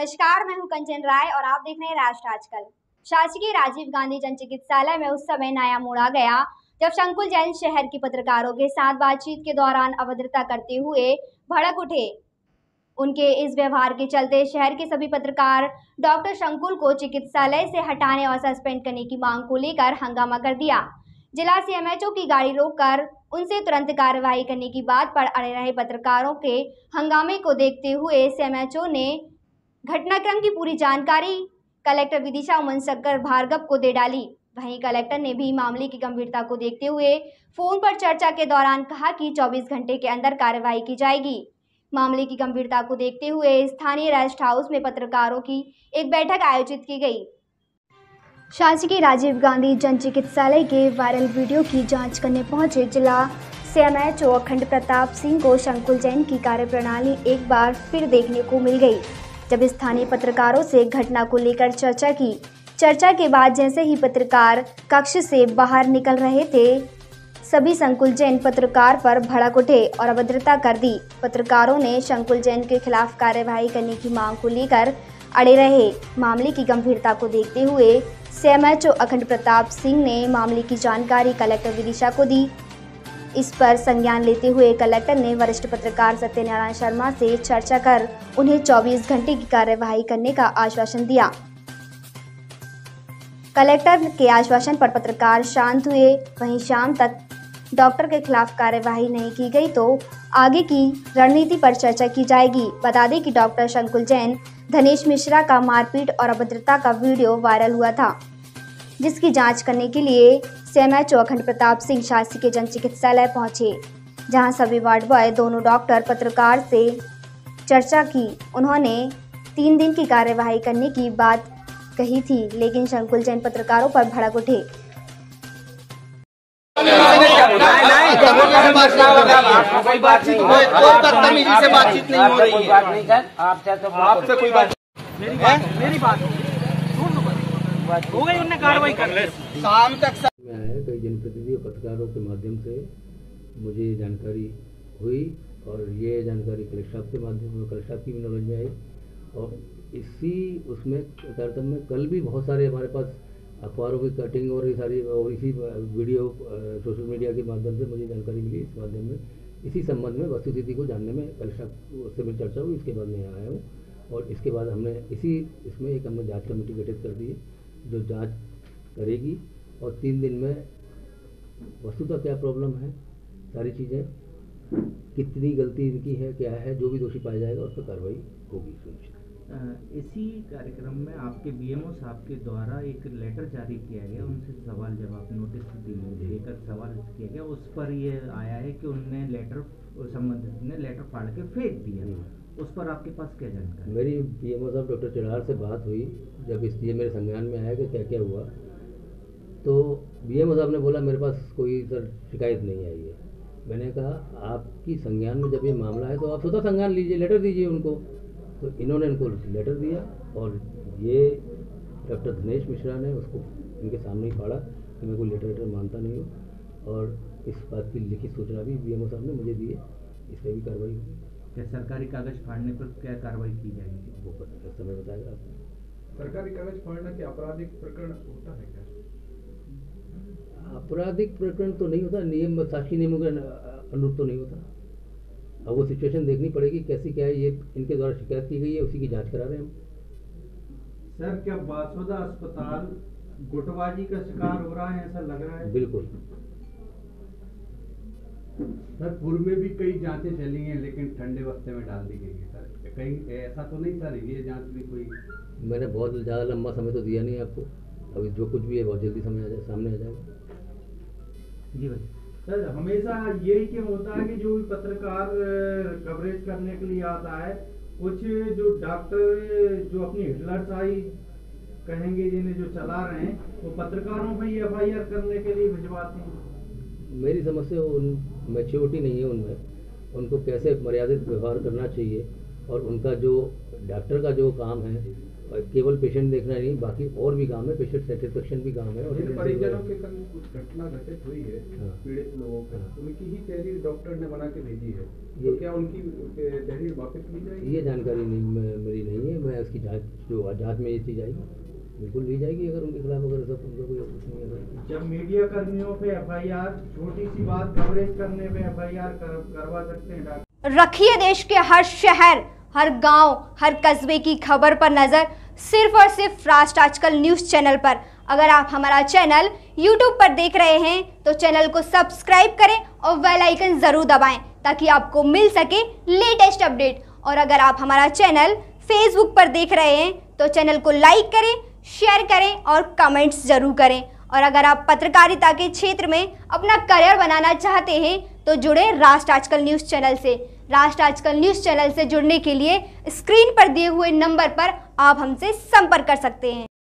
नमस्कार, मैं हूं कंचन राय और आप देख रहे हैं राष्ट्र आजकल। शासकीय राजीव गांधी जन चिकित्सालय में उस समय नया मोड़ आ गया जब शंकुल जैन शहर की पत्रकारों के साथ बातचीत के दौरान अभद्रता करते हुए भड़क उठे। उनके इस व्यवहार के चलते शहर के सभी पत्रकार डॉक्टर शंकुल को चिकित्सालय से हटाने और सस्पेंड करने की मांग को लेकर हंगामा कर दिया। जिला सीएमएचओ की गाड़ी रोककर उनसे तुरंत कार्रवाई करने की बात पर अड़े रहे पत्रकारों के हंगामे को देखते हुए सीएमएचओ ने घटनाक्रम की पूरी जानकारी कलेक्टर विदिशा उमनशंकर भार्गव को दे डाली। वहीं कलेक्टर ने भी मामले की गंभीरता को देखते हुए फोन पर चर्चा के दौरान कहा कि 24 घंटे के अंदर कार्रवाई की जाएगी। मामले की गंभीरता को देखते हुए स्थानीय रेस्ट हाउस में पत्रकारों की एक बैठक आयोजित की गई। शासकीय राजीव गांधी जन चिकित्सालय के वायरल वीडियो की जांच करने पहुंचे जिला सीएमएचओ अखंड प्रताप सिंह को शंकुल जैन की कार्यप्रणाली एक बार फिर देखने को मिल गई। जब स्थानीय पत्रकारों से घटना को लेकर चर्चा की। चर्चा के बाद जैसे ही पत्रकार कक्ष से बाहर निकल रहे थे, सभी शंकुल जैन पत्रकार पर भड़क उठे और अभद्रता कर दी। पत्रकारों ने शंकुल जैन के खिलाफ कार्यवाही करने की मांग को लेकर अड़े रहे। मामले की गंभीरता को देखते हुए सीएमएचओ अखंड प्रताप सिंह ने मामले की जानकारी कलेक्टर विदिशा को दी। इस पर संज्ञान लेते हुए कलेक्टर ने वरिष्ठ पत्रकार सत्यनारायण शर्मा से चर्चा कर उन्हें 24 घंटे की कार्यवाही करने का आश्वासन दिया। कलेक्टर के आश्वासन पर पत्रकार शांत हुए। वहीं शाम तक डॉक्टर के खिलाफ कार्यवाही नहीं की गई तो आगे की रणनीति पर चर्चा की जाएगी। बता दें कि डॉक्टर शंकुल जैन धनेश मिश्रा का मारपीट और अभद्रता का वीडियो वायरल हुआ था, जिसकी जांच करने के लिए सीएमएचओ अखंड प्रताप सिंह शासकीय जन चिकित्सालय पहुंचे, जहां सभी वार्ड बॉय दोनों डॉक्टर पत्रकार से चर्चा की। उन्होंने 3 दिन की कार्यवाही करने की बात कही थी, लेकिन शंकुल जैन पत्रकारों पर भड़क उठे। कोई बातचीत बदतमीजी से बातचीत नहीं हो रही है। आपसे कोई बात मेरी बात हो गई, उन्होंने कार्रवाई कर ली। शाम तक कई जनप्रतिनिधि पत्रकारों के माध्यम से मुझे जानकारी हुई और ये जानकारी कलेक्टर साहब के माध्यम से कलेक्टर साहब की भी नॉलेज में आई। और इसी उसमें तारतम्य में कल भी बहुत सारे हमारे पास अखबारों की कटिंग और ये सारी और इसी वीडियो सोशल मीडिया के माध्यम से मुझे जानकारी मिली। इस माध्यम में इसी संबंध में वस्तुस्थिति को जानने में कलेक्टर साहब से मेरी चर्चा हुई। इसके बाद मैं यहाँ आया हूँ और इसके बाद हमने इसमें एक हमने जाँच कमेटी गठित कर दी है जो जांच करेगी और 3 दिन में वस्तुतः क्या प्रॉब्लम है, सारी चीज़ें, कितनी गलती इनकी है, क्या है, जो भी दोषी पाया जाएगा उस पर कार्रवाई होगी सुनिश्चित। इसी कार्यक्रम में आपके बीएमओ साहब के द्वारा एक लेटर जारी किया गया, उनसे सवाल जवाब नोटिस देकर सवाल किया गया। उस पर ये आया है कि उनने संबंधित ने लेटर फाड़ के फेंक दिया। उस पर आपके पास क्या जानकारी? मेरी बीएमओ साहब डॉक्टर चिरार से बात हुई जब इसलिए मेरे संज्ञान में आया कि क्या क्या हुआ, तो बीएमओ साहब ने बोला मेरे पास कोई सर शिकायत नहीं आई है। मैंने कहा आपकी संज्ञान में जब ये मामला है तो आप स्वतः संज्ञान लीजिए, लेटर दीजिए उनको। तो इन्होंने इनको लेटर दिया और ये डॉक्टर दिनेश मिश्रा ने उसको इनके सामने ही फाड़ा कि मैं कोई लेटर मानता नहीं हूँ। और इस बात की लिखित सूचना भी बीएमओ साहब ने मुझे दी है, इस पर भी कार्रवाई होगी। क्या सरकारी कागज फाड़ने पर क्या कार्रवाई की जाएगी? वो समय बताएगा आपको। सरकारी कागज फाड़ना क्या आपराधिक प्रकरण होता है क्या? आपराधिक प्रकरण तो नहीं होता, नियम शासकीय नियमों के अनुरूप तो नहीं होता। अब वो सिचुएशन देखनी पड़ेगी कैसी क्या है। ये इनके द्वारा शिकायत की गई है, उसी की जांच करा रहे हैं हम। सर, क्या बासुदा अस्पताल गुटबाजी का शिकार हो रहा है, ऐसा लग रहा है? बिल्कुल सर, पूर्व में भी कई जांचें चली हैं लेकिन ठंडे वक्ते में डाल दी गई है सर। कहीं ऐसा तो नहीं सर, ये जांच भी कोई? मैंने बहुत ज़्यादा लंबा समय तो दिया नहीं आपको, अभी जो कुछ भी है बहुत जल्दी सामने आ जाएगा। जी भाई। सर, हमेशा यही क्यों होता है कि जो भी पत्रकार कवरेज करने के लिए आता है, कुछ जो डॉक्टर जो अपनी हिटलरशाही कहेंगे जिन्हें जो चला रहे हैं, वो पत्रकारों पर ही एफआईआर करने के लिए भिजवाते हैं। मेरी समझ से मैच्योरिटी नहीं है उनमें, उनको कैसे मर्यादित व्यवहार करना चाहिए और उनका जो डॉक्टर का जो काम है केवल पेशेंट देखना नहीं, बाकी और भी काम है, पेशेंट सेटिस्फेक्शन भी काम है। और परिजनों के संग कुछ घटना घटित हुई है पीड़ित लोगों को, उनकी ही तहरीर डॉक्टर ने बना के भेजी है, तो क्या उनकी तहरीर वापस ली जाएगी? ये जानकारी नहीं मेरी नहीं है। मैं उसकी जांच, जो जांच में ये चीज़ आएगी बिल्कुल ली जाएगी, अगर उनके खिलाफ अगर सब उनका कोई कुछ नहीं है। जब मीडिया कर्मियों पे FIR, छोटी सी बात कवरेज करने पे FIR करवा सकते हैं डॉक्टर। रखिए देश के हर शहर, हर गांव, हर कस्बे की खबर पर नजर, सिर्फ और सिर्फ राष्ट्र आजकल न्यूज चैनल पर। अगर आप हमारा चैनल YouTube पर देख रहे हैं तो चैनल को सब्सक्राइब करें और बेल आइकन जरूर दबाएं ताकि आपको मिल सके लेटेस्ट अपडेट। और अगर आप हमारा चैनल Facebook पर देख रहे हैं तो चैनल को लाइक करें, शेयर करें और कमेंट्स जरूर करें। और अगर आप पत्रकारिता के क्षेत्र में अपना करियर बनाना चाहते हैं तो जुड़े राष्ट्र आजकल न्यूज़ चैनल से। राष्ट्र आजकल न्यूज़ चैनल से जुड़ने के लिए स्क्रीन पर दिए हुए नंबर पर आप हमसे संपर्क कर सकते हैं।